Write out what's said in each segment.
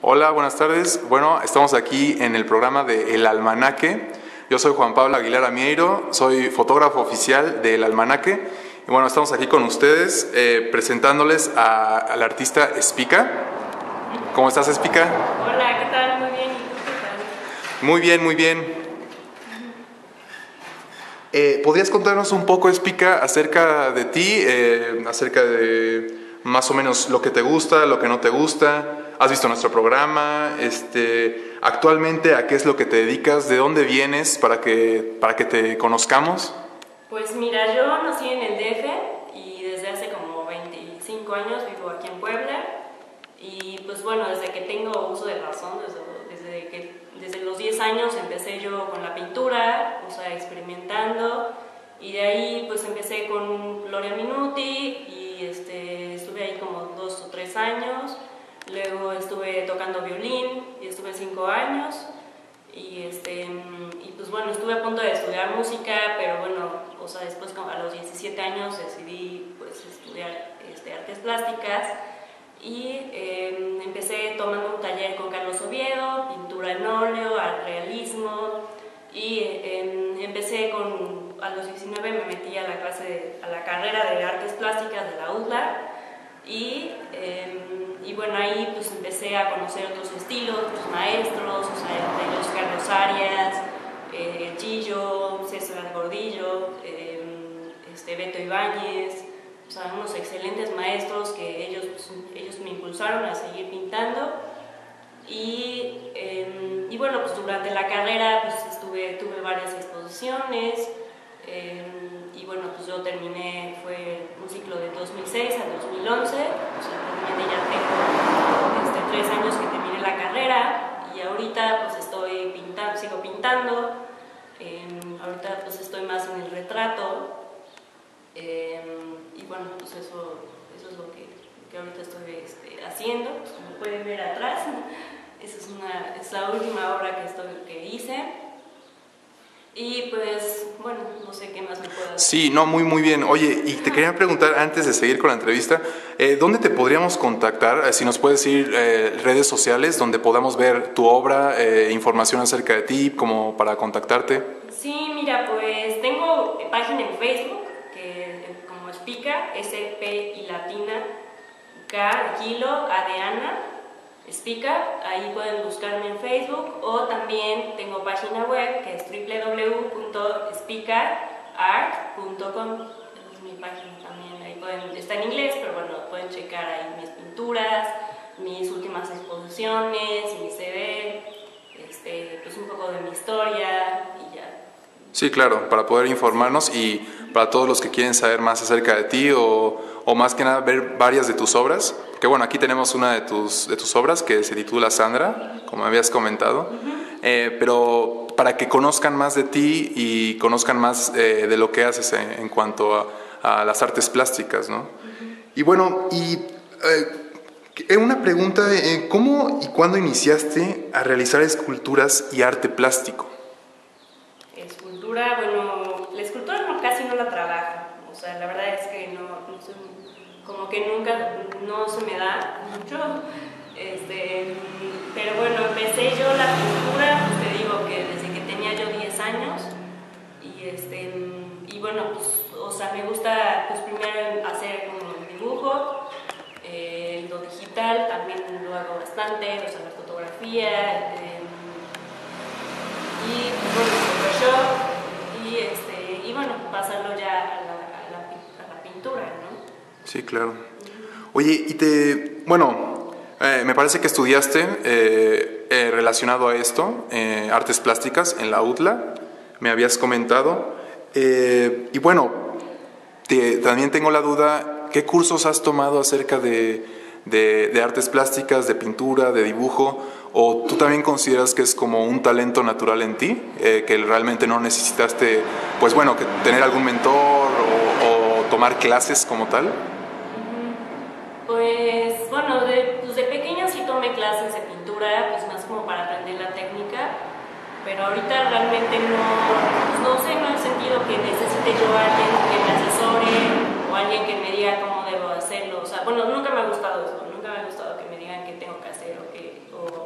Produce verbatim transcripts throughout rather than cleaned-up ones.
Hola, buenas tardes. Bueno, estamos aquí en el programa de El Almanaque. Yo soy Juan Pablo Aguilar Amieiro, soy fotógrafo oficial del Almanaque. Y bueno, estamos aquí con ustedes eh, presentándoles a, al artista Spica. ¿Cómo estás, Spica? Hola, ¿qué tal? Muy bien. ¿Y tú qué tal? Muy bien, muy bien. Eh, ¿Podrías contarnos un poco, Spica, acerca de ti, eh, acerca de más o menos lo que te gusta, lo que no te gusta? ¿Has visto nuestro programa? Este, actualmente, ¿a qué es lo que te dedicas? ¿De dónde vienes para que, para que te conozcamos? Pues mira, yo nací en el D F y desde hace como veinticinco años vivo aquí en Puebla. Y pues bueno, desde que tengo uso de razón, desde, desde, que, desde los diez años empecé yo con la pintura, o sea, experimentando. Y de ahí pues empecé con Gloria Minuti y este, estuve ahí como dos o tres años. Luego estuve tocando violín y estuve cinco años. Y, este, y pues bueno, estuve a punto de estudiar música, pero bueno, o sea, después como a los diecisiete años decidí pues estudiar este, artes plásticas. Y eh, empecé tomando un taller con Carlos Oviedo, pintura en óleo, al realismo. Y eh, empecé con, a los diecinueve me metí a la clase, de, a la carrera de artes plásticas de la U D L A. Y, eh, y bueno, ahí pues empecé a conocer otros estilos, otros maestros, o sea, de los Carlos Arias, eh, Gillo, César Gordillo, eh, este, Beto Ibáñez, o sea, unos excelentes maestros que ellos, pues, ellos me impulsaron a seguir pintando. Y, eh, y bueno, pues durante la carrera pues estuve, tuve varias exposiciones. Eh, y bueno, pues yo terminé, fue un ciclo de dos mil seis a dos mil once, o sea, realmente ya tengo este, tres años que terminé la carrera y ahorita pues estoy pintando, sigo pintando, eh, ahorita pues estoy más en el retrato, eh, y bueno, pues eso, eso es lo que, que ahorita estoy este, haciendo, pues como pueden ver atrás, esa es, una, es la última obra que, estoy, que hice. Y pues, bueno, no sé qué más me puedo decir. Sí, no, muy, muy bien. Oye, y te quería preguntar, antes de seguir con la entrevista, eh, ¿dónde te podríamos contactar? Eh, si nos puedes decir eh, redes sociales donde podamos ver tu obra, eh, información acerca de ti, como para contactarte. Sí, mira, pues tengo página en Facebook, que como Spica, S P y latina, K de kilo, A de Ana, Spica, ahí pueden buscarme en Facebook, o también tengo página web que es doble u doble u doble u punto spica art punto com. Es mi página también, ahí pueden, está en inglés, pero bueno, pueden checar ahí mis pinturas, mis últimas exposiciones, mi C V, este, pues un poco de mi historia y ya. Sí, claro, para poder informarnos y para todos los que quieren saber más acerca de ti o, o más que nada ver varias de tus obras, que bueno, aquí tenemos una de tus, de tus obras que se titula Sandra, como habías comentado, uh-huh. eh, pero para que conozcan más de ti y conozcan más eh, de lo que haces en, en cuanto a, a las artes plásticas, ¿no? Uh-huh. Y bueno, y eh, una pregunta, eh, ¿cómo y cuándo iniciaste a realizar esculturas y arte plástico? Escultura, bueno, la escultura no, casi no la trabajo, o sea, la verdad es que no, no soy, como que nunca, no se me da mucho, este, pero bueno, empecé yo la pintura, pues te digo que desde que tenía yo diez años, y este, y bueno, pues, o sea, me gusta, pues primero hacer como el dibujo, eh, lo digital también lo hago bastante, o sea, la fotografía, eh, y bueno, Photoshop y, este, y bueno, pasarlo ya a la, a la, a la pintura, ¿no? Sí, claro. Oye, y te, bueno, eh, me parece que estudiaste eh, eh, relacionado a esto, eh, artes plásticas en la U D L A, me habías comentado, eh, y bueno, te, también tengo la duda, ¿qué cursos has tomado acerca de, de, de artes plásticas, de pintura, de dibujo? ¿O tú también consideras que es como un talento natural en ti, eh, que realmente no necesitaste, pues bueno, que tener algún mentor o, o tomar clases como tal? Pues bueno, de, pues de pequeña sí tomé clases de pintura, pues más como para aprender la técnica, pero ahorita realmente no, pues no sé, no he sentido que necesite yo a alguien que me asesore o alguien que me diga cómo debo hacerlo. O sea, bueno, nunca me ha gustado eso, nunca me ha gustado que me digan qué tengo que hacer o qué... O,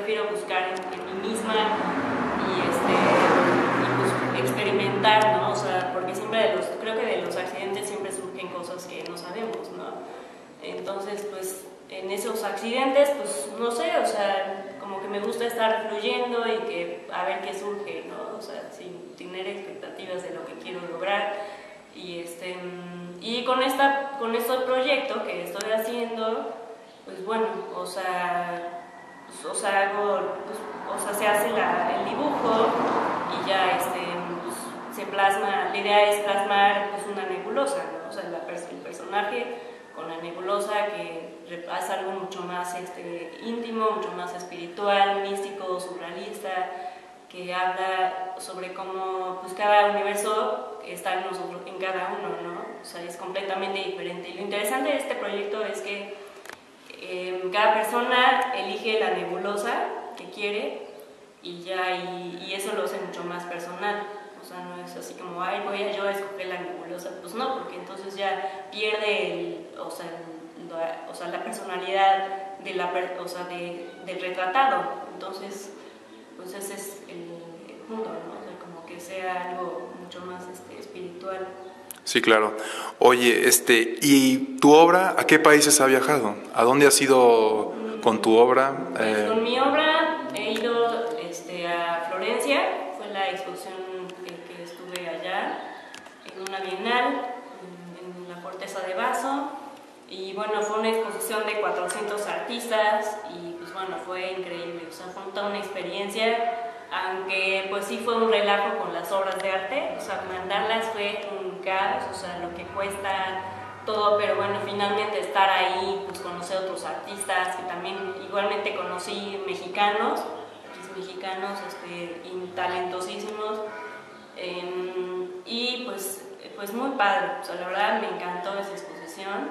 prefiero buscar en, en mí misma y, este, y pues experimentar, ¿no? O sea, porque siempre de los, creo que de los accidentes siempre surgen cosas que no sabemos, ¿no? Entonces, pues en esos accidentes, pues no sé, o sea, como que me gusta estar fluyendo y que a ver qué surge, ¿no? O sea, sin tener expectativas de lo que quiero lograr. Y, este, y con, esta, con este proyecto que estoy haciendo, pues bueno, o sea, pues, o sea, hago, pues, o sea, se hace la, el dibujo y ya este, pues, se plasma, la idea es plasmar pues, una nebulosa, ¿no? O sea, la, el personaje con la nebulosa que hace algo mucho más este, íntimo, mucho más espiritual, místico, surrealista, que habla sobre cómo pues, cada universo está en, nosotros, en cada uno, ¿no? O sea, es completamente diferente. Y lo interesante de este proyecto es que eh, cada persona elige la nebulosa que quiere y ya, y, y eso lo hace mucho más personal. O sea, no es así como, ay, voy a yo a escoger la nebulosa. Pues no, porque entonces ya pierde el, o sea, la, o sea, la personalidad de la, o sea, de, del retratado. Entonces, pues ese es el, el punto, ¿no? O sea, como que sea algo mucho más este, espiritual. Sí, claro. Oye, este, ¿y tu obra a qué países ha viajado? ¿A dónde has ido con tu obra? Pues eh... con mi obra he ido este, a Florencia, fue la exposición que, que estuve allá, en una bienal, en, en la Forteza de Basso, y bueno, fue una exposición de cuatrocientos artistas, y pues bueno, fue increíble, o sea, fue toda una experiencia, aunque pues sí fue un relajo con las obras de arte, o sea, mandarlas fue un caos, o sea, lo que cuesta todo, pero bueno, finalmente estar ahí, pues conocer otros artistas, que también igualmente conocí mexicanos, mexicanos este, y talentosísimos, eh, y pues, pues muy padre, o sea, la verdad me encantó esa exposición,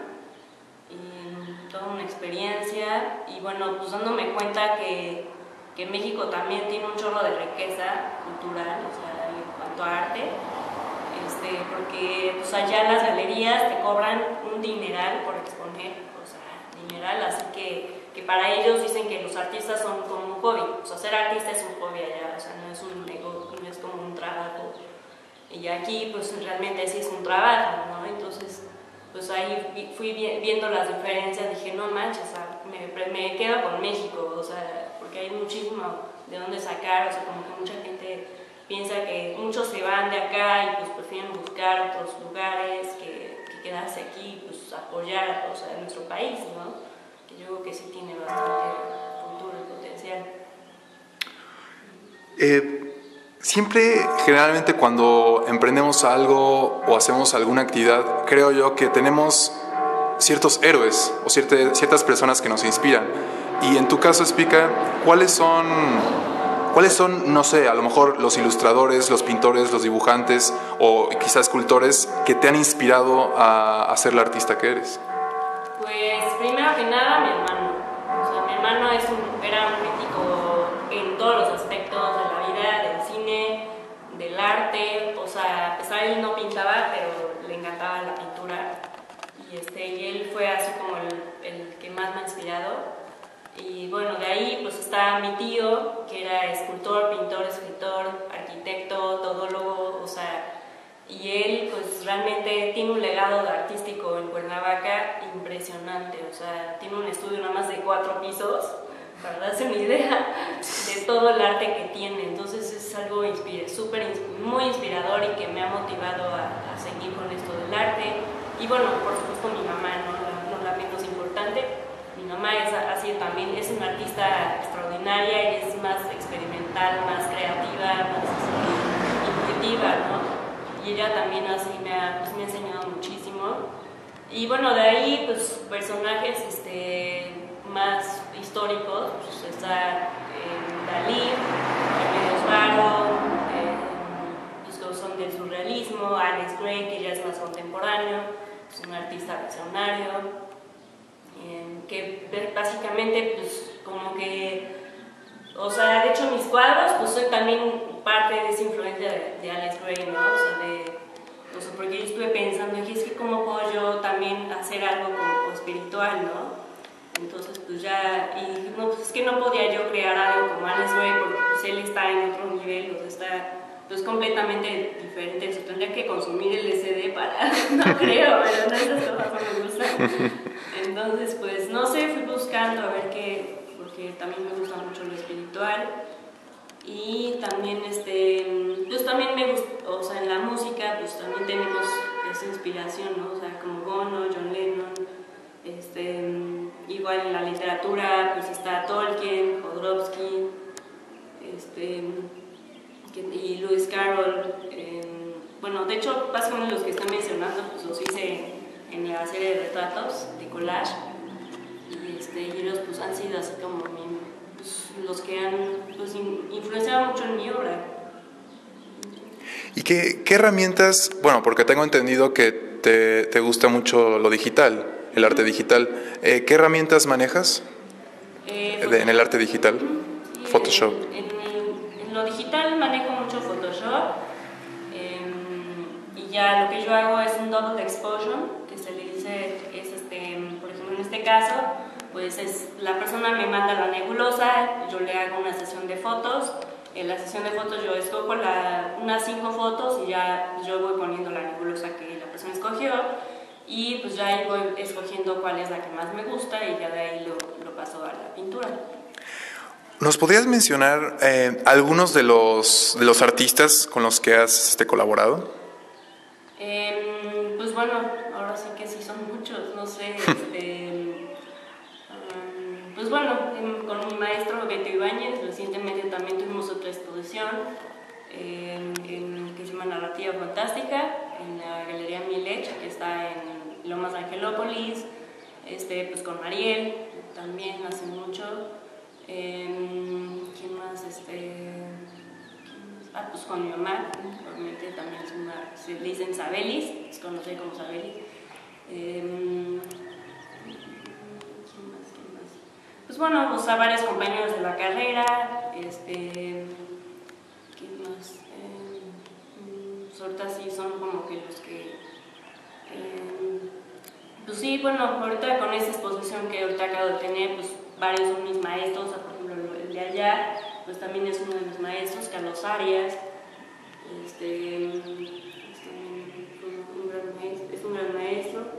y toda una experiencia, y bueno, pues dándome cuenta que que México también tiene un chorro de riqueza cultural, o sea, en cuanto a arte, este, porque pues allá las galerías te cobran un dineral por exponer, o sea, dineral, así que, que para ellos dicen que los artistas son como un hobby, o sea, ser artista es un hobby allá, o sea, no es un negocio, no es como un trabajo, y aquí pues realmente sí es un trabajo, ¿no? Entonces, pues ahí fui viendo las diferencias, dije, no manches, o sea, me, me quedo con México, o sea, que hay muchísimo de dónde sacar, o sea, como que mucha gente piensa que muchos se van de acá y pues prefieren buscar otros lugares que, que quedarse aquí, pues apoyar, o sea, nuestro país, ¿no? Que yo creo que sí tiene bastante futuro y potencial. Eh, siempre, generalmente cuando emprendemos algo o hacemos alguna actividad, creo yo que tenemos ciertos héroes o cierta, ciertas personas que nos inspiran. Y en tu caso, Spica, ¿cuáles son, cuáles son, no sé, a lo mejor los ilustradores, los pintores, los dibujantes o quizás escultores que te han inspirado a, a ser la artista que eres? Pues primero que nada mi hermano. O sea, mi hermano es un, era un crítico en todos los aspectos de la vida, del cine, del arte. O sea, a pesar de él no pintaba, pero le encantaba la pintura. Y, este, y él fue así como el, el que más me ha inspirado. Y bueno, de ahí pues está mi tío, que era escultor, pintor, escritor, arquitecto, todólogo, o sea, y él pues realmente tiene un legado artístico en Cuernavaca impresionante, o sea, tiene un estudio nada más de cuatro pisos, para darse una idea de todo el arte que tiene, entonces es algo inspira, super, muy inspirador y que me ha motivado a, a seguir con esto del arte. Y bueno, por supuesto mi mamá, no, no la menos importante. Mi mamá es así también, es una artista extraordinaria y es más experimental, más creativa, más intuitiva, ¿no? Y ella también así me ha, pues, me ha enseñado muchísimo. Y bueno, de ahí, pues, personajes este, más históricos, pues está eh, Dalí, Remedios Varo, eh, pues, que son del surrealismo, Alex Gray, que ya es más contemporáneo, es un artista visionario. Que básicamente pues como que, o sea, de hecho mis cuadros pues soy también parte de esa influencia de, de Alex Gray, ¿no? O sea, de, o sea, porque yo estuve pensando, dije, es que cómo puedo yo también hacer algo como espiritual, ¿no? Entonces pues ya, y no, pues es que no podía yo crear algo como Alex Grey porque pues él está en otro nivel, o sea, está pues completamente diferente, entonces tendría que consumir el L S D para, no creo, pero no, esas cosas no me gustan. Entonces, pues no sé, fui buscando a ver qué, porque también me gusta mucho lo espiritual. Y también, este, pues también me gusta, o sea, en la música, pues también tenemos esa inspiración, ¿no? O sea, como Bono, John Lennon, este, igual en la literatura, pues está Tolkien, Jodorowsky, este, y Lewis Carroll. Eh, bueno, de hecho, básicamente los que están mencionando, pues los hice en la serie de retratos de collage, y, este, y ellos pues han sido así como mi, pues, los que han pues, influenciado mucho en mi obra. ¿Y qué, qué herramientas, bueno, porque tengo entendido que te, te gusta mucho lo digital, el arte digital, eh, ¿qué herramientas manejas eh, de, en el arte digital? Sí, Photoshop. En, en, en lo digital manejo mucho Photoshop, eh, y ya lo que yo hago es un double exposure, que se le dice, es este, por ejemplo en este caso, pues es, la persona me manda la nebulosa, yo le hago una sesión de fotos. En la sesión de fotos yo escojo la, unas cinco fotos y ya yo voy poniendo la nebulosa que la persona escogió, y pues ya ahí voy escogiendo cuál es la que más me gusta y ya de ahí lo, lo paso a la pintura. ¿Nos podrías mencionar eh, algunos de los, de los artistas con los que has este, colaborado? Eh, pues bueno, ahora sí que sí son muchos, no sé, este... Pues bueno, con mi maestro Beto Ibáñez, recientemente también tuvimos otra exposición en, en, que se llama Narrativa Fantástica, en la Galería Milech, que está en Lomas de Angelópolis, este, pues con Mariel, también hace mucho. Eh, ¿Quién más? Este, ¿quién más? Ah, pues con mi mamá, obviamente también es una, se le dicen Sabelis, es conocida como Sabelis. Eh, Pues bueno, pues a varios compañeros de la carrera, este, ¿qué más? Eh, pues ahorita sí son como que los que, eh, pues sí, bueno, ahorita con esta exposición que ahorita acabo de tener, pues varios son mis maestros, o sea, por ejemplo el de allá, pues también es uno de mis maestros, Carlos Arias, este, es, un, un gran maestro, es un gran maestro.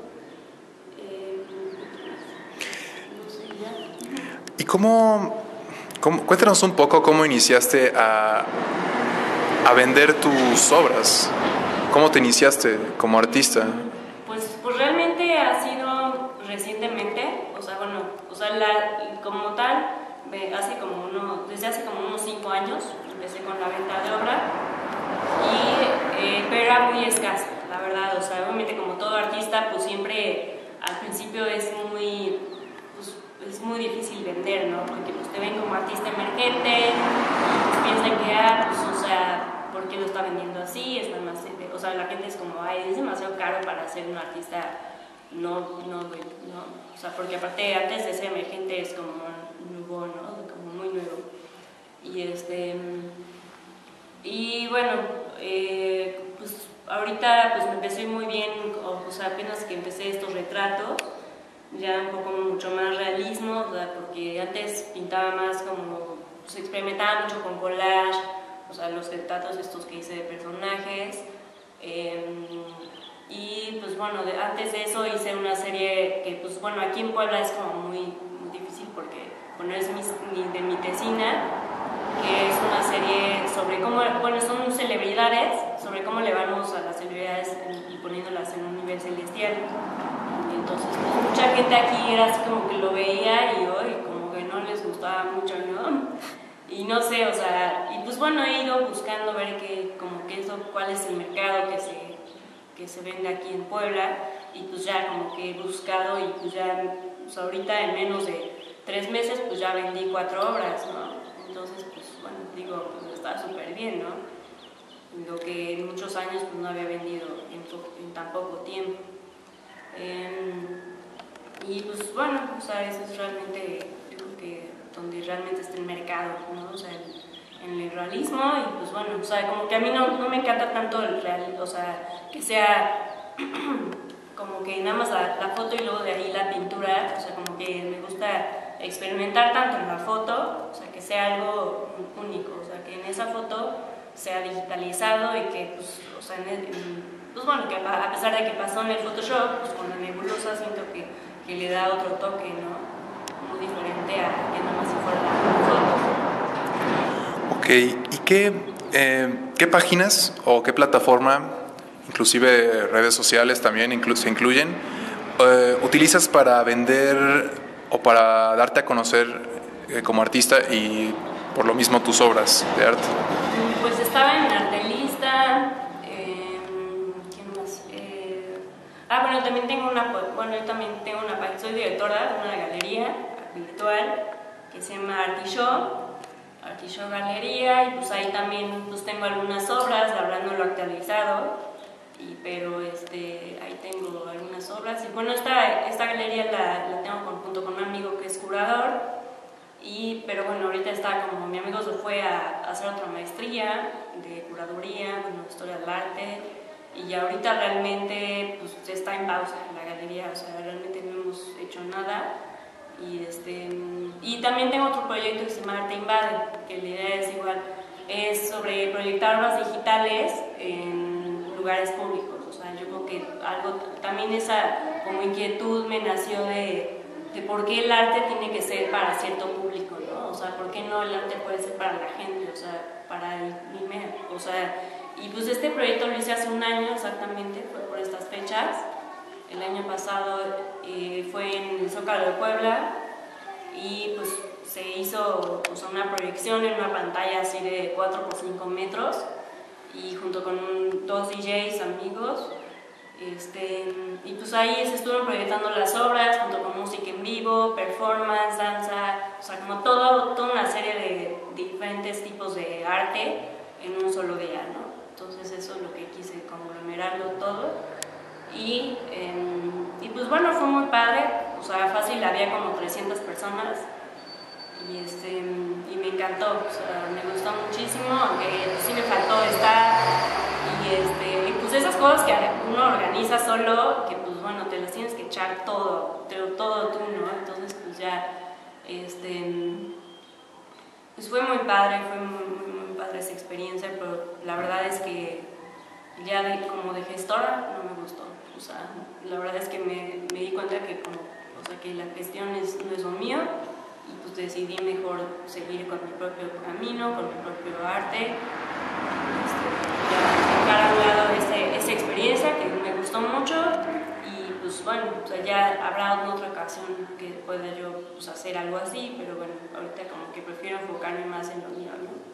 ¿Y cómo, cómo, cuéntanos un poco cómo iniciaste a, a vender tus obras? ¿Cómo te iniciaste como artista? Pues, pues realmente ha sido recientemente, o sea, bueno, o sea, la, como tal, hace como uno, desde hace como unos cinco años empecé con la venta de obra, y, eh, pero era muy escasa, la verdad, o sea, obviamente como todo artista, pues siempre al principio es muy... es muy difícil vender, ¿no? Porque pues te ven como artista emergente, pues piensan que, ah, pues, o sea, ¿por qué lo está vendiendo así? Es más, o sea, la gente es como, ay, es demasiado caro para ser un artista, no, no, no, o sea, porque aparte antes de ser emergente es como nuevo, ¿no? Como muy nuevo. Y este, y bueno, eh, pues ahorita pues me empecé muy bien, o, o sea, apenas que empecé estos retratos, ya un poco mucho más realismo, ¿verdad? Porque antes pintaba más como, pues experimentaba mucho con collage, o sea, los retratos estos que hice de personajes, eh, y pues bueno, de, antes de eso hice una serie que pues bueno, aquí en Puebla es como muy, muy difícil porque, bueno, es mi, mi, de mi tesina, que es una serie sobre cómo, bueno, son celebridades, sobre cómo le vamos a las celebridades y poniéndolas en un nivel celestial. Entonces, pues, mucha gente aquí era así como que lo veía y hoy como que no les gustaba mucho, ¿no? Y no sé, o sea, y pues bueno, he ido buscando ver que, como que eso, cuál es el mercado que se, que se vende aquí en Puebla, y pues ya como que he buscado y pues ya, pues ahorita en menos de tres meses pues ya vendí cuatro obras, ¿no? Entonces, pues bueno, digo, pues está súper bien, ¿no? Lo que en muchos años pues no había vendido en, en tan poco tiempo. Eh, y pues bueno, o sea, eso es realmente, yo creo que donde realmente está el mercado, ¿no? O sea, en, en el realismo, y pues bueno, o sea, como que a mí no, no me encanta tanto el real, o sea, que sea como que nada más la, la foto y luego de ahí la pintura, o sea, como que me gusta experimentar tanto en la foto, o sea, que sea algo único, o sea, que en esa foto sea digitalizado y que, pues, o sea, en el, en, pues bueno, que a pesar de que pasó en el Photoshop, pues con la nebulosa siento que, que le da otro toque, ¿no? Muy diferente a que nada más si fuera la foto. Ok, ¿y qué, eh, qué páginas o qué plataforma, inclusive redes sociales también inclu se incluyen, eh, utilizas para vender o para darte a conocer eh, como artista y por lo mismo tus obras de arte? Pues estaba en Artelista, eh, ¿quién más? Eh, ah, bueno, también tengo una, bueno, yo también tengo una, soy directora de una galería virtual que se llama Artishow, Artishow Galería, y pues ahí también pues tengo algunas obras, hablando lo actualizado, y, pero este, ahí tengo algunas obras, y bueno, esta, esta galería la, la tengo con, junto con un amigo que es curador. Y, pero bueno, ahorita está como mi amigo se fue a, a hacer otra maestría de curaduría, bueno, historia del arte, y ya ahorita realmente pues está en pausa en la galería, o sea, realmente no hemos hecho nada. Y, este, y también tengo otro proyecto que se llama Arte Invade, que la idea es igual, es sobre proyectar obras digitales en lugares públicos, o sea, yo creo que algo, también esa como inquietud me nació de de por qué el arte tiene que ser para cierto público, ¿no? O sea, por qué no el arte puede ser para la gente, o sea, para el primer, o sea, y pues este proyecto lo hice hace un año exactamente, fue por estas fechas, el año pasado eh, fue en el Zócalo de Puebla, y pues se hizo, o sea, una proyección en una pantalla así de cuatro por cinco metros, y junto con un, dos D Js amigos, Este, y pues ahí se estuvieron proyectando las obras junto con música en vivo, performance, danza, o sea, como todo, toda una serie de diferentes tipos de arte en un solo día, ¿no? Entonces eso es lo que quise, conglomerarlo todo. Y, eh, y pues bueno, fue muy padre, o sea, fácil, había como trescientas personas y, este, y me encantó, o sea, me gustó muchísimo, aunque sí me faltó estar. Y, este, y pues esas cosas que uno organiza solo, que pues bueno, te las tienes que echar todo, todo tú, ¿no? Entonces pues ya, este, pues fue muy padre, fue muy, muy, muy padre esa experiencia, pero la verdad es que ya de, como de gestora no me gustó, o sea, la verdad es que me, me di cuenta que como, o sea, que la gestión es, no es lo mío, y pues decidí mejor seguir con mi propio camino, con mi propio arte. Dejar a un lado ese, esa experiencia que me gustó mucho, y pues bueno, o sea, ya habrá otra ocasión que pueda yo pues, hacer algo así, pero bueno, ahorita como que prefiero enfocarme más en lo mío, ¿no?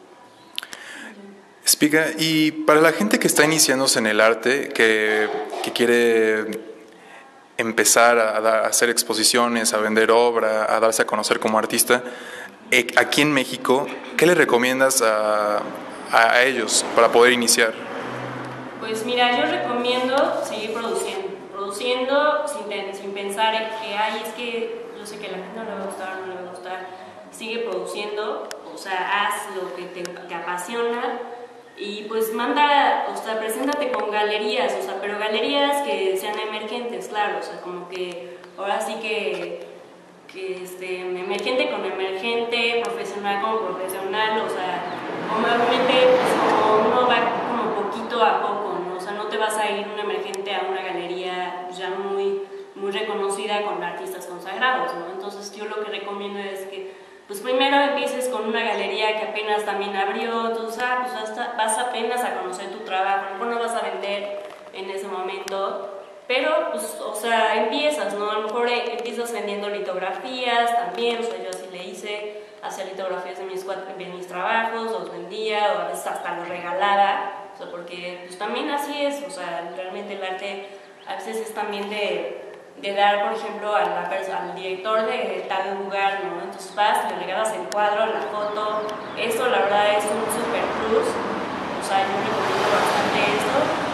Spiga, y para la gente que está iniciándose en el arte, que, que quiere empezar a, a hacer exposiciones, a vender obra, a darse a conocer como artista, eh, aquí en México, ¿qué le recomiendas a, a, a ellos para poder iniciar? Pues mira, yo recomiendo seguir produciendo, produciendo sin, sin pensar en que, ay, es que yo sé que a la gente no le va a gustar, no le va a gustar, sigue produciendo, o sea, haz lo que te, te apasiona, y pues manda, o sea, preséntate con galerías, o sea, pero galerías que sean emergentes, claro, o sea, como que ahora sí que, que este, emergente con emergente, profesional con profesional, o sea, obviamente pues como uno va como poquito a poco, ¿no? O sea, no te vas a ir un emergente a una galería ya muy, muy reconocida con artistas consagrados, ¿no? Entonces yo lo que recomiendo es que pues primero empieces con una galería que apenas también abrió, entonces ah, pues hasta vas apenas a conocer tu trabajo, a lo mejor no vas a vender en ese momento, pero pues, o sea, empiezas, ¿no? A lo mejor empiezas vendiendo litografías también, o sea, yo así le hice, hacía litografías de mis, de mis trabajos, los vendía, o a veces hasta los regalaba, o sea, porque pues también así es, o sea, realmente el arte a veces es también de... de dar, por ejemplo, a la al director de tal lugar, ¿no? Entonces vas, le regalas el cuadro, la foto, eso la verdad es un super plus, o sea, yo recomiendo bastante esto,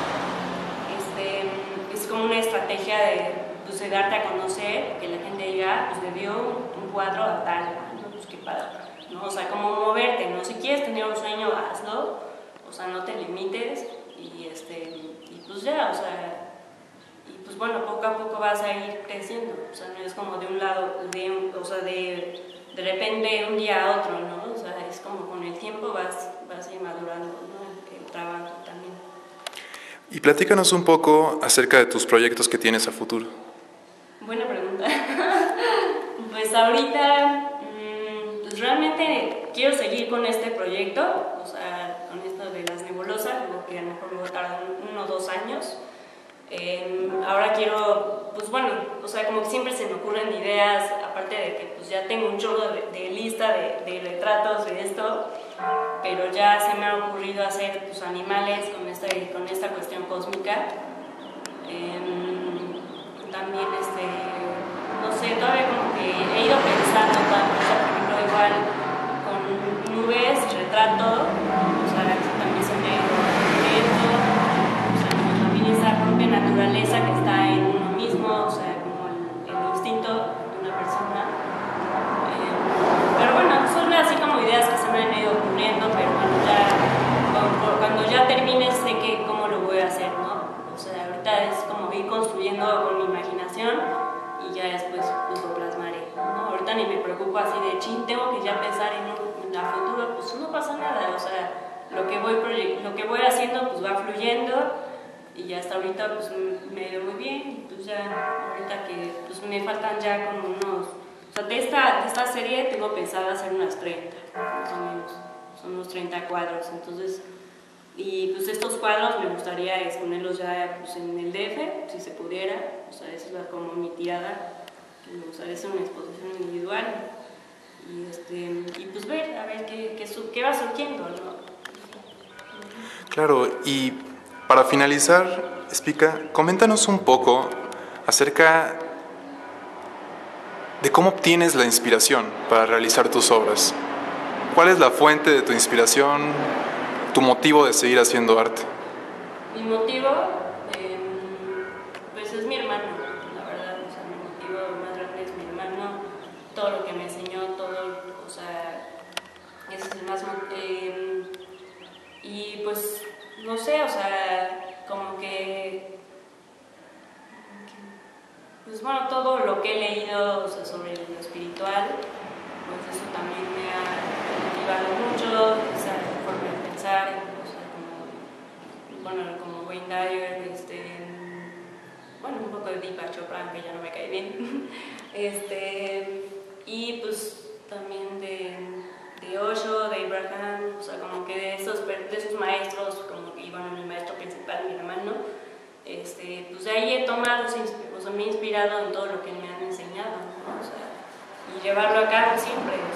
este, es como una estrategia de, pues, de darte a conocer, que la gente diga, pues me dio un, un cuadro a tal, ¿no? Pues qué padre, ¿no? O sea, como moverte, ¿no? Si quieres tener un sueño, hazlo, o sea, no te limites, y, este, y pues ya, o sea, pues bueno, poco a poco vas a ir creciendo, o sea, no es como de un lado, de, o sea, de, de repente un día a otro, ¿no? O sea, es como con el tiempo vas, vas a ir madurando, ¿no? El, el trabajo también. Y platícanos un poco acerca de tus proyectos que tienes a futuro. Buena pregunta. Pues ahorita, mmm, pues realmente quiero seguir con este proyecto, o sea, con esto de las nebulosas, porque a lo mejor me va a tardar uno o dos años. Eh, ahora quiero, pues bueno, o sea, como que siempre se me ocurren ideas, aparte de que pues ya tengo un chorro de, de lista de, de retratos de esto, pero ya se me ha ocurrido hacer pues animales con esta, con esta cuestión cósmica. Eh, también, este, no sé, todavía como que he ido pensando, tanto, o sea, por ejemplo, igual con nubes y retrato, o sea, también se me ha ido ocurriendo, o sea, como también esa propia naturaleza que está en uno mismo, o sea, como el, el instinto de una persona. Eh, pero bueno, son así como ideas que se me han ido ocurriendo, pero cuando ya, cuando, cuando ya termine sé que cómo lo voy a hacer, ¿no? O sea, ahorita es como ir construyendo con mi imaginación y ya después pues lo plasmaré, ¿no? Ahorita ni me preocupo así de, chin, tengo que ya pensar en un en futuro, pues no pasa nada, o sea, lo que voy, lo que voy haciendo pues va fluyendo y ya hasta ahorita pues me veo muy bien y pues ya ahorita que pues me faltan ya como unos, o sea, de esta, de esta serie tengo pensado hacer unas treinta, más o menos, son unos treinta cuadros, entonces, y pues estos cuadros me gustaría exponerlos ya pues, en el D F, si se pudiera, o sea, esa es como mi tirada, que me gustaría hacer una exposición individual y, este, y pues ver, a ver qué, qué, qué va surgiendo, ¿no? Claro, y para finalizar, Spica, coméntanos un poco acerca de cómo obtienes la inspiración para realizar tus obras. ¿Cuál es la fuente de tu inspiración, tu motivo de seguir haciendo arte? Mi motivo, eh, pues es mi hermano, la verdad, o sea, mi motivo más grande es mi hermano, todo lo que me enseñó, todo, o sea, ese es el más, eh, y pues, no sé, o sea, como que, pues bueno, todo lo que he leído, o sea, sobre lo espiritual, pues eso también me ha motivado mucho, esa forma de pensar, o sea, como, bueno, como Wayne Dyer, este, bueno, un poco de Deepak Chopra, aunque ya no me cae bien, este, y pues también de, de Osho, de Abraham, o sea, como que de esos, de esos maestros, como que, bueno, mi maestro principal, mi hermano, este, pues de ahí he tomado, o sea, me he inspirado en todo lo que me han enseñado, ¿no? O sea, y llevarlo a cabo siempre, o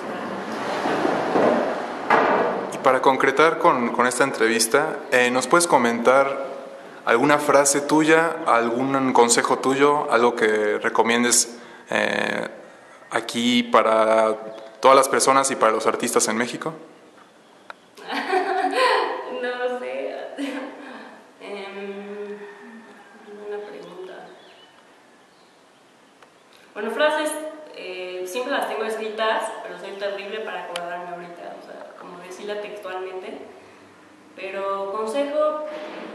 sea. Y para concretar con, con esta entrevista, eh, ¿nos puedes comentar alguna frase tuya, algún consejo tuyo, algo que recomiendes eh, aquí para todas las personas y para los artistas en México? No sé. um, una pregunta. Bueno, frases eh, siempre las tengo escritas, pero soy terrible para acordarme ahorita, o sea, como decirla textualmente. Pero consejo,